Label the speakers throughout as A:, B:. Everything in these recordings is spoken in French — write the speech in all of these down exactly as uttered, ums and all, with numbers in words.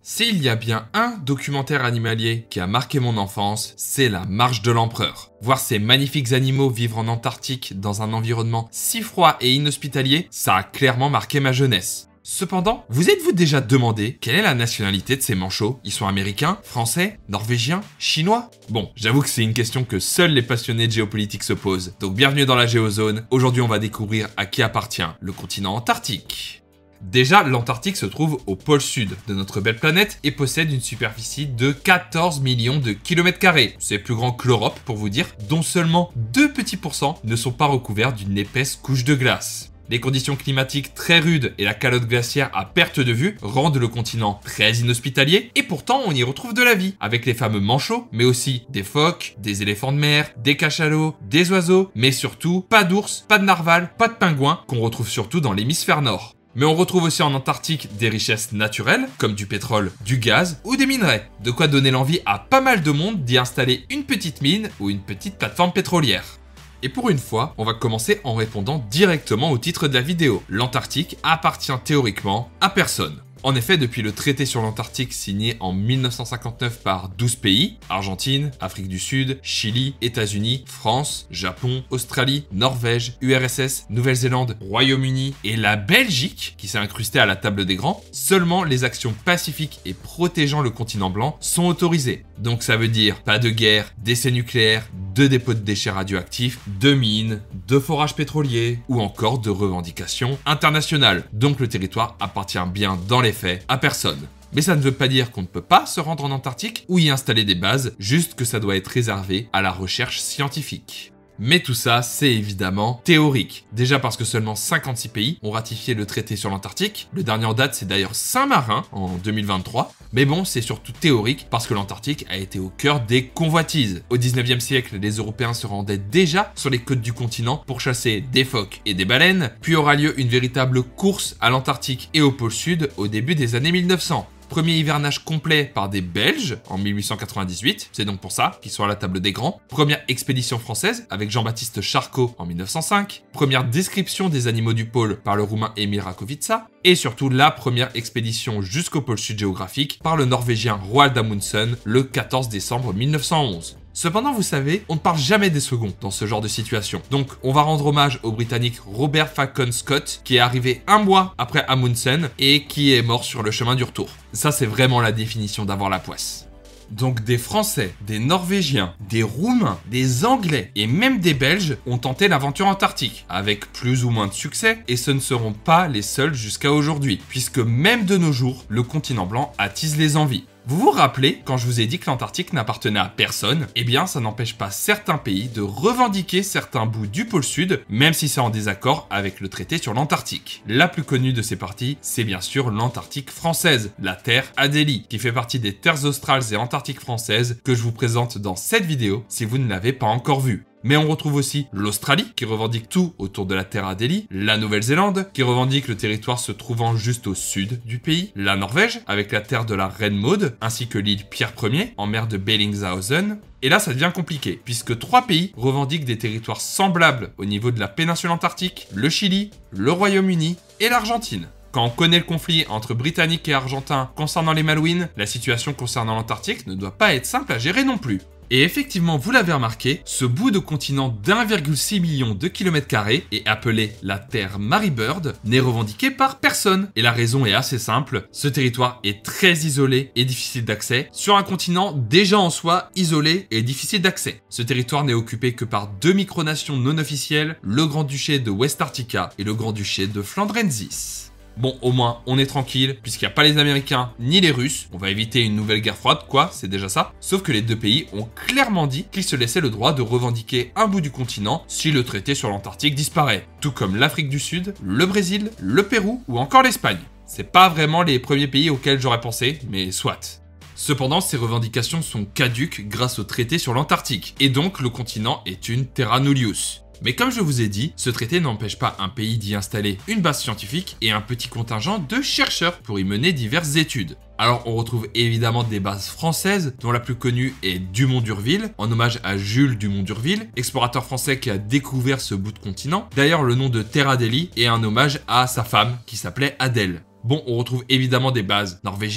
A: S'il y a bien un documentaire animalier qui a marqué mon enfance, c'est La Marche de l'Empereur. Voir ces magnifiques animaux vivre en Antarctique dans un environnement si froid et inhospitalier, ça a clairement marqué ma jeunesse. Cependant, vous êtes-vous déjà demandé quelle est la nationalité de ces manchots? Ils sont américains, français, norvégiens, chinois? Bon, j'avoue que c'est une question que seuls les passionnés de géopolitique se posent. Donc bienvenue dans la Géozone. Aujourd'hui, on va découvrir à qui appartient le continent antarctique. Déjà, l'Antarctique se trouve au pôle sud de notre belle planète et possède une superficie de quatorze millions de kilomètres carrés. C'est plus grand que l'Europe pour vous dire, dont seulement deux petits pourcents ne sont pas recouverts d'une épaisse couche de glace. Les conditions climatiques très rudes et la calotte glaciaire à perte de vue rendent le continent très inhospitalier et pourtant on y retrouve de la vie, avec les fameux manchots, mais aussi des phoques, des éléphants de mer, des cachalots, des oiseaux, mais surtout pas d'ours, pas de narval, pas de pingouins qu'on retrouve surtout dans l'hémisphère nord. Mais on retrouve aussi en Antarctique des richesses naturelles, comme du pétrole, du gaz ou des minerais. De quoi donner l'envie à pas mal de monde d'y installer une petite mine ou une petite plateforme pétrolière. Et pour une fois, on va commencer en répondant directement au titre de la vidéo. L'Antarctique appartient théoriquement à personne. En effet, depuis le traité sur l'Antarctique signé en mille neuf cent cinquante-neuf par douze pays, Argentine, Afrique du Sud, Chili, États-Unis, France, Japon, Australie, Norvège, U R S S, Nouvelle-Zélande, Royaume-Uni et la Belgique, qui s'est incrustée à la table des grands, seulement les actions pacifiques et protégeant le continent blanc sont autorisées. Donc ça veut dire pas de guerre, d'essais nucléaires, de dépôts de déchets radioactifs, de mines, de forages pétroliers ou encore de revendications internationales. Donc le territoire appartient bien dans les faits à personne. Mais ça ne veut pas dire qu'on ne peut pas se rendre en Antarctique ou y installer des bases, juste que ça doit être réservé à la recherche scientifique. Mais tout ça, c'est évidemment théorique. Déjà parce que seulement cinquante-six pays ont ratifié le traité sur l'Antarctique. Le dernier en date, c'est d'ailleurs Saint-Marin en deux mille vingt-trois. Mais bon, c'est surtout théorique parce que l'Antarctique a été au cœur des convoitises. Au dix-neuvième siècle, les Européens se rendaient déjà sur les côtes du continent pour chasser des phoques et des baleines. Puis aura lieu une véritable course à l'Antarctique et au pôle Sud au début des années mille neuf cents. Premier hivernage complet par des Belges en mille huit cent quatre-vingt-dix-huit, c'est donc pour ça qu'ils sont à la table des grands. Première expédition française avec Jean-Baptiste Charcot en mille neuf cent cinq. Première description des animaux du pôle par le roumain Emil Rakovica. Et surtout la première expédition jusqu'au pôle sud géographique par le norvégien Roald Amundsen le quatorze décembre mille neuf cent onze. Cependant, vous savez, on ne parle jamais des seconds dans ce genre de situation. Donc, on va rendre hommage au Britannique Robert Falcon Scott, qui est arrivé un mois après Amundsen et qui est mort sur le chemin du retour. Ça, c'est vraiment la définition d'avoir la poisse. Donc des Français, des Norvégiens, des Roumains, des Anglais et même des Belges ont tenté l'aventure antarctique, avec plus ou moins de succès, et ce ne seront pas les seuls jusqu'à aujourd'hui, puisque même de nos jours, le continent blanc attise les envies. Vous vous rappelez, quand je vous ai dit que l'Antarctique n'appartenait à personne, eh bien ça n'empêche pas certains pays de revendiquer certains bouts du pôle sud, même si c'est en désaccord avec le traité sur l'Antarctique. La plus connue de ces parties, c'est bien sûr l'Antarctique française, la Terre Adélie, qui fait partie des terres australes et antarctiques françaises que je vous présente dans cette vidéo si vous ne l'avez pas encore vue. Mais on retrouve aussi l'Australie, qui revendique tout autour de la Terre Adélie, la Nouvelle-Zélande, qui revendique le territoire se trouvant juste au sud du pays, la Norvège, avec la terre de la Reine Maude, ainsi que l'île Pierre Ier, en mer de Bellingshausen. Et là, ça devient compliqué, puisque trois pays revendiquent des territoires semblables au niveau de la péninsule antarctique, le Chili, le Royaume-Uni et l'Argentine. Quand on connaît le conflit entre Britanniques et Argentins concernant les Malouines, la situation concernant l'Antarctique ne doit pas être simple à gérer non plus. Et effectivement, vous l'avez remarqué, ce bout de continent d'un virgule six million de kilomètres carrés, et appelé la Terre Mary Bird, n'est revendiqué par personne. Et la raison est assez simple, ce territoire est très isolé et difficile d'accès, sur un continent déjà en soi isolé et difficile d'accès. Ce territoire n'est occupé que par deux micronations non officielles, le Grand-Duché de West Arctica et le Grand-Duché de Flandrensis. Bon, au moins, on est tranquille, puisqu'il n'y a pas les Américains ni les Russes. On va éviter une nouvelle guerre froide, quoi, c'est déjà ça. Sauf que les deux pays ont clairement dit qu'ils se laissaient le droit de revendiquer un bout du continent si le traité sur l'Antarctique disparaît. Tout comme l'Afrique du Sud, le Brésil, le Pérou ou encore l'Espagne. C'est pas vraiment les premiers pays auxquels j'aurais pensé, mais soit. Cependant, ces revendications sont caduques grâce au traité sur l'Antarctique, et donc le continent est une terra nullius. Mais comme je vous ai dit, ce traité n'empêche pas un pays d'y installer une base scientifique et un petit contingent de chercheurs pour y mener diverses études. Alors on retrouve évidemment des bases françaises, dont la plus connue est Dumont-d'Urville, en hommage à Jules Dumont-d'Urville, explorateur français qui a découvert ce bout de continent. D'ailleurs le nom de Terre Adélie est un hommage à sa femme qui s'appelait Adèle. Bon, on retrouve évidemment des bases norvégiennes,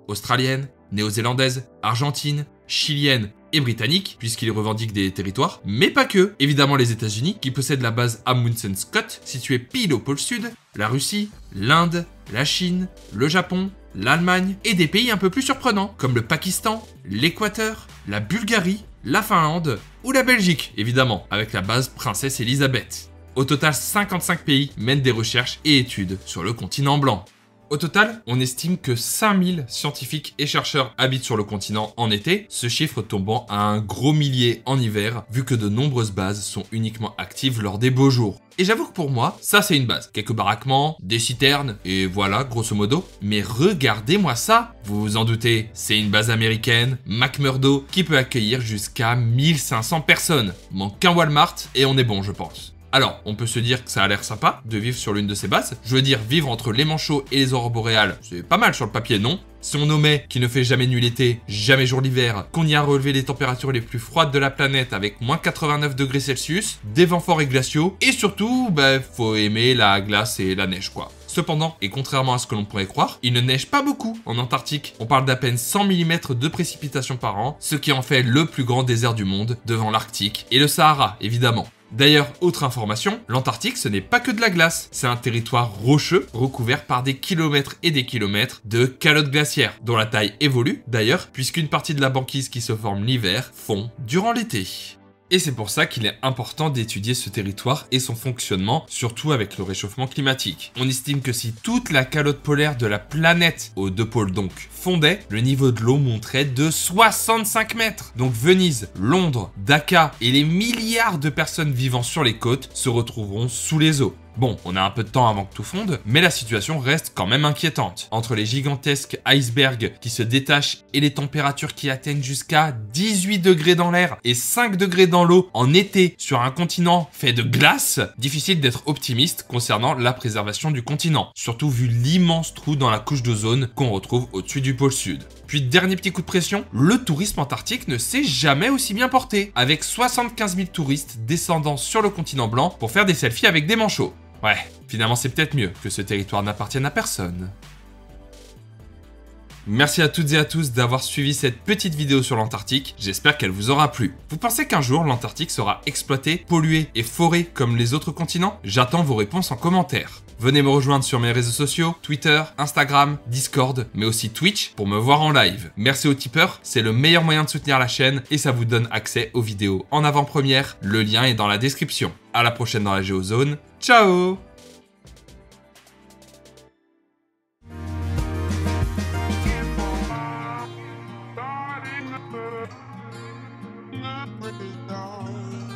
A: australienne, néo-zélandaise, argentine, chilienne et britannique, puisqu'ils revendiquent des territoires, mais pas que. Évidemment les États-Unis, qui possèdent la base Amundsen Scott, située pile au pôle sud, la Russie, l'Inde, la Chine, le Japon, l'Allemagne, et des pays un peu plus surprenants, comme le Pakistan, l'Équateur, la Bulgarie, la Finlande, ou la Belgique, évidemment, avec la base Princesse Elisabeth. Au total, cinquante-cinq pays mènent des recherches et études sur le continent blanc. Au total, on estime que cinq mille scientifiques et chercheurs habitent sur le continent en été, ce chiffre tombant à un gros millier en hiver, vu que de nombreuses bases sont uniquement actives lors des beaux jours. Et j'avoue que pour moi, ça c'est une base. Quelques baraquements, des citernes, et voilà, grosso modo. Mais regardez-moi ça! Vous vous en doutez, c'est une base américaine, McMurdo, qui peut accueillir jusqu'à mille cinq cents personnes. Manque qu'un Walmart, et on est bon, je pense. Alors, on peut se dire que ça a l'air sympa de vivre sur l'une de ces bases. Je veux dire, vivre entre les manchots et les aurores boréales, c'est pas mal sur le papier, non? Si on omet qu'il ne fait jamais nuit l'été, jamais jour l'hiver, qu'on y a relevé les températures les plus froides de la planète avec moins quatre-vingt-neuf degrés Celsius, des vents forts et glaciaux, et surtout, bah, faut aimer la glace et la neige, quoi. Cependant, et contrairement à ce que l'on pourrait croire, il ne neige pas beaucoup en Antarctique. On parle d'à peine cent millimètres de précipitations par an, ce qui en fait le plus grand désert du monde, devant l'Arctique et le Sahara, évidemment. D'ailleurs, autre information, l'Antarctique ce n'est pas que de la glace, c'est un territoire rocheux recouvert par des kilomètres et des kilomètres de calottes glaciaires, dont la taille évolue d'ailleurs, puisqu'une partie de la banquise qui se forme l'hiver fond durant l'été. Et c'est pour ça qu'il est important d'étudier ce territoire et son fonctionnement, surtout avec le réchauffement climatique. On estime que si toute la calotte polaire de la planète, aux deux pôles donc, fondait, le niveau de l'eau monterait de soixante-cinq mètres. Donc Venise, Londres, Dakar et les milliards de personnes vivant sur les côtes se retrouveront sous les eaux. Bon, on a un peu de temps avant que tout fonde, mais la situation reste quand même inquiétante. Entre les gigantesques icebergs qui se détachent et les températures qui atteignent jusqu'à dix-huit degrés dans l'air et cinq degrés dans l'eau en été sur un continent fait de glace, difficile d'être optimiste concernant la préservation du continent, surtout vu l'immense trou dans la couche d'ozone qu'on retrouve au-dessus du pôle sud. Puis dernier petit coup de pression, le tourisme antarctique ne s'est jamais aussi bien porté, avec soixante-quinze mille touristes descendant sur le continent blanc pour faire des selfies avec des manchots. Ouais, finalement c'est peut-être mieux que ce territoire n'appartienne à personne. Merci à toutes et à tous d'avoir suivi cette petite vidéo sur l'Antarctique, j'espère qu'elle vous aura plu. Vous pensez qu'un jour l'Antarctique sera exploité, pollué et foré comme les autres continents? J'attends vos réponses en commentaire. Venez me rejoindre sur mes réseaux sociaux, Twitter, Instagram, Discord, mais aussi Twitch pour me voir en live. Merci aux tipeurs, c'est le meilleur moyen de soutenir la chaîne et ça vous donne accès aux vidéos en avant-première. Le lien est dans la description. À la prochaine dans la Géozone. Ciao!
B: Break it down.